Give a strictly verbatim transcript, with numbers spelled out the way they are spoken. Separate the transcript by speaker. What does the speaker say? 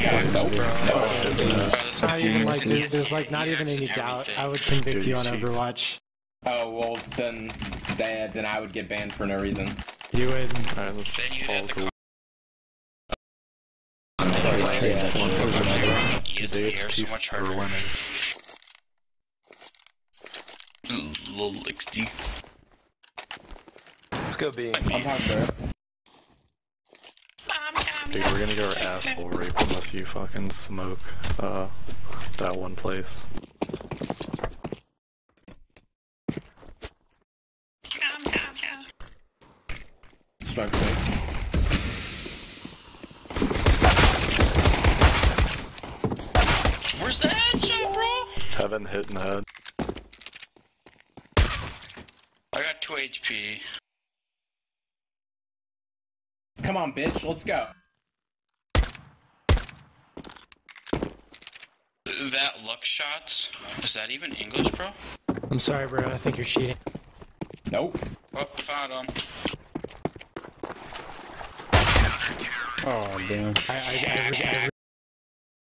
Speaker 1: Nope.
Speaker 2: It's not even like there's, there's like not even any doubt. I would convict you on Overwatch.
Speaker 1: Oh well, then, then then I would get banned for no reason.
Speaker 2: You would.
Speaker 3: Alright, let's
Speaker 4: Then you'd have
Speaker 3: follow
Speaker 4: the
Speaker 3: the
Speaker 4: Use the air so much harder.
Speaker 3: winning.
Speaker 4: Little X D.
Speaker 5: Let's go B.
Speaker 1: I'm talking to her.
Speaker 3: Dude, we're gonna get our asshole raped unless you fucking smoke, uh, that one place.
Speaker 1: Smoke safe.
Speaker 4: Where's the headshot, bro?
Speaker 3: Heaven hit in the head.
Speaker 4: I got two H P.
Speaker 1: Come on, bitch, let's go.
Speaker 4: That luck shots? Is that even English, bro?
Speaker 2: I'm sorry, bro. I think you're cheating.
Speaker 1: Nope.
Speaker 4: Oh, found him.
Speaker 6: Oh, damn.
Speaker 2: I, I, I, I, I